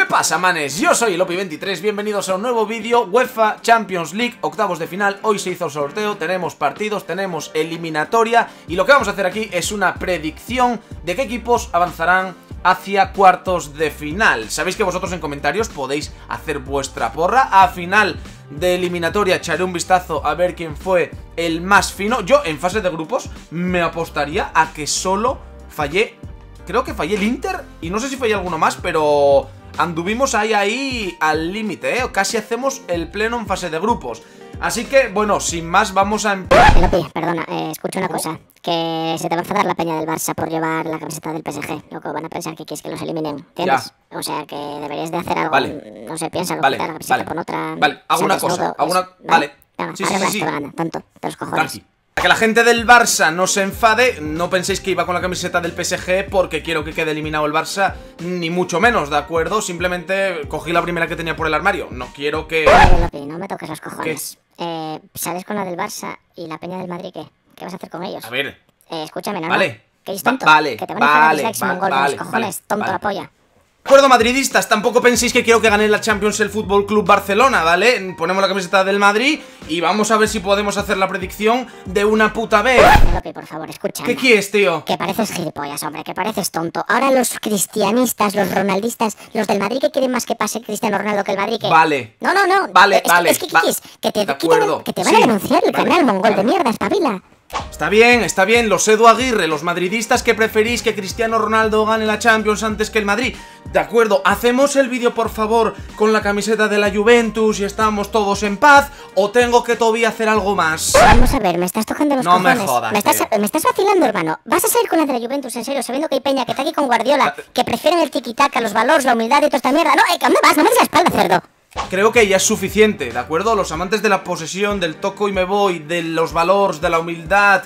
pasa, manes? Yo soy Lopi23, bienvenidos a un nuevo vídeo. UEFA Champions League, octavos de final. Hoy se hizo el sorteo, tenemos partidos, tenemos eliminatoria. Y lo que vamos a hacer aquí es una predicción de qué equipos avanzarán hacia cuartos de final. Sabéis que vosotros en comentarios podéis hacer vuestra porra. A final de eliminatoria echaré un vistazo a ver quién fue el más fino. Yo en fase de grupos me apostaría a que solo fallé. Creo que fallé el Inter y no sé si fallé alguno más, pero anduvimos ahí al límite, ¿eh? Casi hacemos el pleno en fase de grupos. Así que, bueno, sin más, vamos a empezar. Lopi, perdona, escucha una cosa. Que se te va a enfadar la peña del Barça por llevar la camiseta del PSG. Loco, van a pensar que quieres que los eliminen, ¿entiendes? O sea, que deberías de hacer algo. Vale. No sé, piénsalo, Vale, quitar la camiseta vale. por otra. Vale, hago una cosa, Vale. Venga, Sí, arregla sí. esto, anda, tonto, de los cojones. Tranqui. Para que la gente del Barça no se enfade, no penséis que iba con la camiseta del PSG porque quiero que quede eliminado el Barça, ni mucho menos, ¿de acuerdo? Simplemente cogí la primera que tenía por el armario. No quiero que... Vale, Lopi, no me toques los cojones. ¿Sales con la del Barça y la peña del Madrid qué? ¿Qué vas a hacer con ellos? A ver... Escúchame, no, Vale. Que es tonto. Vale, que te van a enfadar vale, dislikes, mongol, de los cojones, tonto la polla. De acuerdo, madridistas, tampoco penséis que quiero que gane la Champions el Fútbol Club Barcelona, ¿vale? Ponemos la camiseta del Madrid y vamos a ver si podemos hacer la predicción de una puta vez. Lopi, por favor, escucha. ¿Qué quieres, tío? Que pareces gilipollas, hombre, que pareces tonto. Ahora los cristianistas, los ronaldistas, los del Madrid que quieren más que pase Cristiano Ronaldo que el Madrid que... Vale. No. Vale, Es que ¿qué que te de quitan, acuerdo. que te van Sí, a denunciar el vale, canal mongol vale. de mierda, espabila. Está bien, los Edu Aguirre, los madridistas que preferís que Cristiano Ronaldo gane la Champions antes que el Madrid. De acuerdo, ¿hacemos el vídeo por favor con la camiseta de la Juventus y estamos todos en paz? ¿O tengo que todavía hacer algo más? Vamos a ver, me estás tocando los No me cojones. jodas, me estás vacilando, hermano. ¿Vas a salir con la de la Juventus, en serio, sabiendo que hay peña que está aquí con Guardiola, que prefieren el tiki-taka, los valores, la humildad y toda esta mierda? No, ¿a dónde vas? No me des la espalda, cerdo. Creo que ya es suficiente, ¿de acuerdo? Los amantes de la posesión, del toco y me voy, de los valores, de la humildad...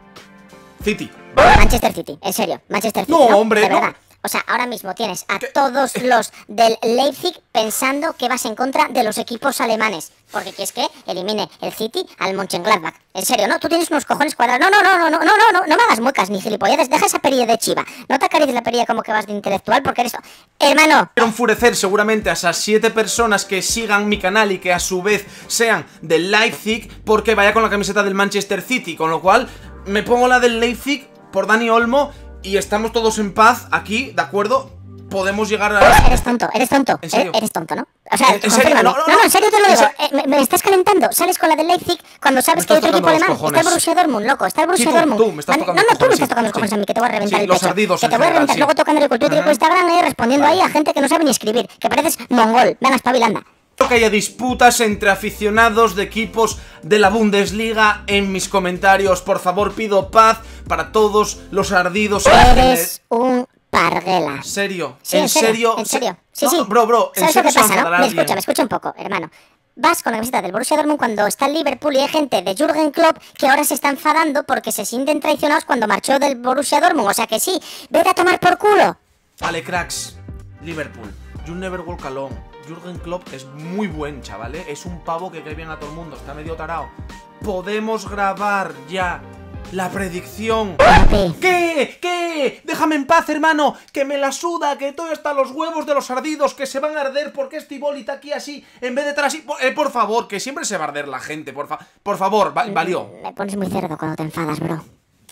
City. Manchester City, en serio, Manchester City. No, hombre, de no. verdad. O sea, ahora mismo tienes a todos los del Leipzig pensando que vas en contra de los equipos alemanes. Porque quieres que elimine el City al Mönchengladbach. En serio, ¿no? Tú tienes unos cojones cuadrados. No me hagas muecas ni gilipolleces. Deja esa perilla de chiva. No te acaricies la perilla como que vas de intelectual porque eres... Hermano. Quiero enfurecer seguramente a esas 7 personas que sigan mi canal y que a su vez sean del Leipzig porque vaya con la camiseta del Manchester City. Con lo cual, me pongo la del Leipzig por Dani Olmo y estamos todos en paz aquí, ¿de acuerdo? Podemos llegar a... Eres tonto. ¿En serio? Eres tonto, ¿no? O sea, ¿En serio? confírmame. No, En serio te lo ¿en digo. Me estás calentando. Sales con la del Leipzig cuando sabes que hay otro equipo alemán. Está el Borussia Dortmund, loco. Está el Borussia Dortmund. Tú me estás tocando No, los tú me cojones, estás tocando los cojones sí. a mí, que te voy a reventar Sí, el los pecho. ardidos Que en te voy a general, reventar. sí. Luego tocando el cultura por Instagram respondiendo ahí a gente que no sabe ni escribir. Que pareces mongol. Venga, espabilanda. Que haya disputas entre aficionados de equipos de la Bundesliga en mis comentarios. Por favor, pido paz para todos los ardidos. Eres un parguela. ¿En serio? Sí, ¿En serio? En serio. Sí, No, sí. bro, ¿en ¿Sabes lo serio que se va a pasa, enfadar no? alguien? Escúchame, escucha un poco, hermano. Vas con la camiseta del Borussia Dortmund cuando está el Liverpool y hay gente de Jürgen Klopp que ahora se está enfadando porque se sienten traicionados cuando marchó del Borussia Dortmund. O sea que sí, vete a tomar por culo. Vale, cracks. Liverpool. You never walk alone. Jürgen Klopp es muy buen, chaval, ¿eh? Es un pavo que cae bien a todo el mundo. Está medio tarao. Podemos grabar ya la predicción. Papi. ¿Qué? Déjame en paz, hermano. Que me la suda, que todo está los huevos de los ardidos, que se van a arder porque este boli está aquí así, en vez de estar así. Por favor, que siempre se va a arder la gente, por favor, valió. Me pones muy cerdo cuando te enfadas, bro.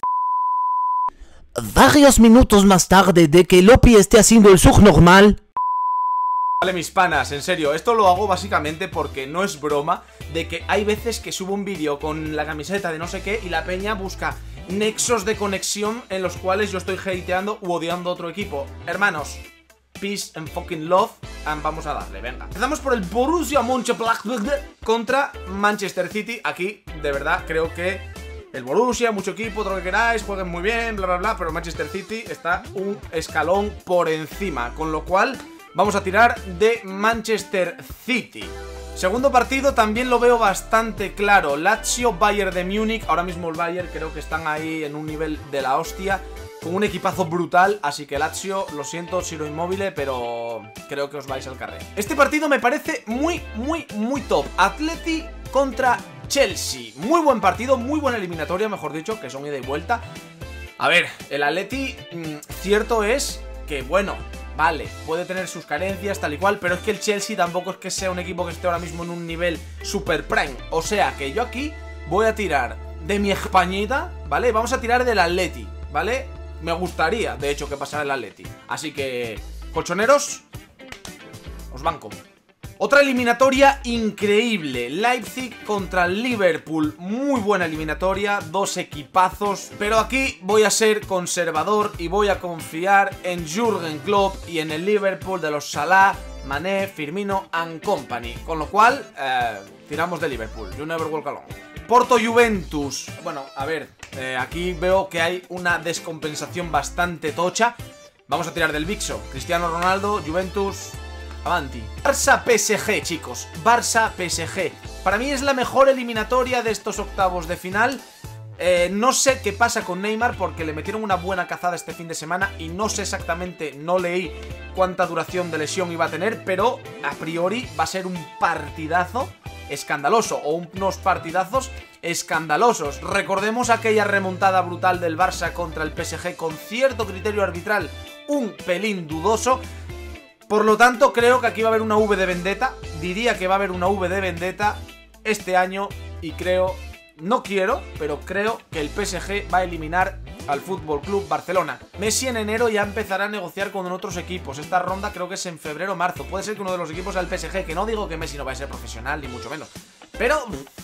Varios minutos más tarde de que Lopi esté haciendo el subnormal. Vale, mis panas, en serio, esto lo hago básicamente porque no es broma de que hay veces que subo un vídeo con la camiseta de no sé qué y la peña busca nexos de conexión en los cuales yo estoy hateando u odiando a otro equipo. Hermanos, peace and fucking love, and vamos a darle, venga. Empezamos por el Borussia Mönchengladbach contra Manchester City. Aquí, de verdad, creo que el Borussia, mucho equipo, todo lo que queráis, jueguen muy bien, bla bla bla, pero Manchester City está un escalón por encima, con lo cual vamos a tirar de Manchester City. Segundo partido también lo veo bastante claro. Lazio, Bayern de Múnich. Ahora mismo el Bayern creo que están ahí en un nivel de la hostia, con un equipazo brutal, así que Lazio, lo siento, Ciro Immobile, pero creo que os vais al carré. Este partido me parece muy top. Atleti contra Chelsea. Muy buen partido, muy buena eliminatoria, mejor dicho, que son ida y vuelta. A ver, el Atleti, cierto es que, bueno, vale, puede tener sus carencias tal y cual, pero es que el Chelsea tampoco es que sea un equipo que esté ahora mismo en un nivel super prime. O sea que yo aquí voy a tirar de mi Españita, ¿vale? Vamos a tirar del Atleti, ¿vale? Me gustaría, de hecho, que pasara el Atleti. Así que, colchoneros, os banco. Otra eliminatoria increíble, Leipzig contra el Liverpool, muy buena eliminatoria, dos equipazos, pero aquí voy a ser conservador y voy a confiar en Jürgen Klopp y en el Liverpool de los Salah, Mané, Firmino and Company, con lo cual, tiramos de Liverpool, you never walk alone. Porto Juventus, bueno, a ver, aquí veo que hay una descompensación bastante tocha, vamos a tirar del Vixo, Cristiano Ronaldo, Juventus... Avanti. Barça PSG, chicos. Barça PSG. Para mí es la mejor eliminatoria de estos octavos de final. No sé qué pasa con Neymar porque le metieron una buena cazada este fin de semana y no sé exactamente, no leí cuánta duración de lesión iba a tener, pero a priori va a ser un partidazo escandaloso o unos partidazos escandalosos. Recordemos aquella remontada brutal del Barça contra el PSG con cierto criterio arbitral un pelín dudoso. Por lo tanto, creo que aquí va a haber una V de vendetta. Diría que va a haber una V de vendetta este año. Y creo, no quiero, pero creo que el PSG va a eliminar al FC Barcelona. Messi en enero ya empezará a negociar con otros equipos. Esta ronda creo que es en febrero o marzo. Puede ser que uno de los equipos sea el PSG. Que no digo que Messi no vaya a ser profesional, ni mucho menos. Pero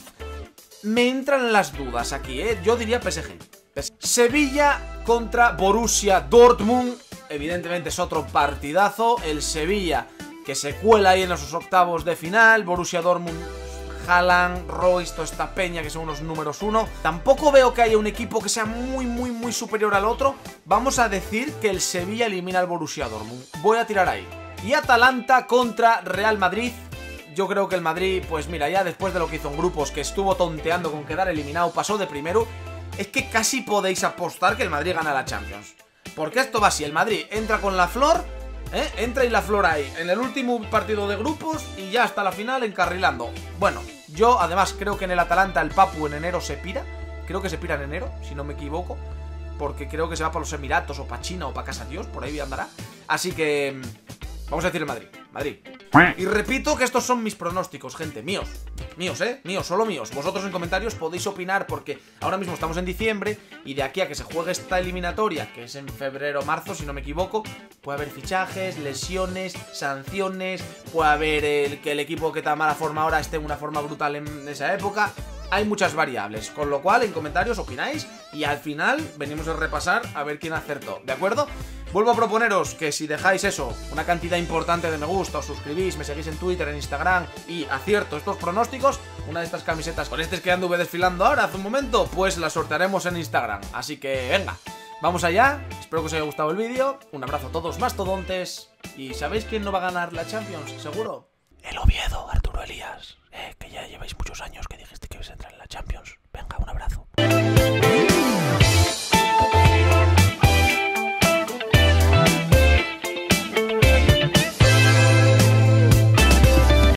me entran las dudas aquí, ¿eh? Yo diría PSG. Sevilla contra Borussia Dortmund. Evidentemente es otro partidazo. El Sevilla que se cuela ahí en esos octavos de final. Borussia Dortmund, Haaland, Royce, toda esta peña que son unos números uno. Tampoco veo que haya un equipo que sea muy superior al otro. Vamos a decir que el Sevilla elimina al Borussia Dortmund. Voy a tirar ahí. Y Atalanta contra Real Madrid. Yo creo que el Madrid, pues mira, ya después de lo que hizo en grupos, que estuvo tonteando con quedar eliminado, pasó de primero. Es que casi podéis apostar que el Madrid gana la Champions. Porque esto va así, el Madrid entra con la flor, entra y la flor ahí, en el último partido de grupos y ya hasta la final encarrilando. Bueno, yo además creo que en el Atalanta el Papu en enero se pira, creo que se pira en enero, si no me equivoco, porque creo que se va para los Emiratos o para China o para casa Dios, por ahí andará. Así que vamos a decir el Madrid, Madrid. Y repito que estos son mis pronósticos, gente, míos, míos, solo míos. Vosotros en comentarios podéis opinar porque ahora mismo estamos en diciembre y de aquí a que se juegue esta eliminatoria, que es en febrero o marzo, si no me equivoco, puede haber fichajes, lesiones, sanciones, puede haber que el equipo que está en mala forma ahora esté en una forma brutal en esa época. Hay muchas variables, con lo cual en comentarios opináis y al final venimos a repasar a ver quién acertó, ¿de acuerdo? Vuelvo a proponeros que si dejáis eso, una cantidad importante de me gusta, os suscribís, me seguís en Twitter, en Instagram y acierto estos pronósticos, una de estas camisetas con este que anduve desfilando ahora hace un momento, pues la sortearemos en Instagram. Así que venga, vamos allá, espero que os haya gustado el vídeo, un abrazo a todos mastodontes y ¿sabéis quién no va a ganar la Champions? Seguro. El Oviedo, Arturo Elías. Que ya lleváis muchos años que dijiste que ibas a entrar en la Champions. Venga, un abrazo.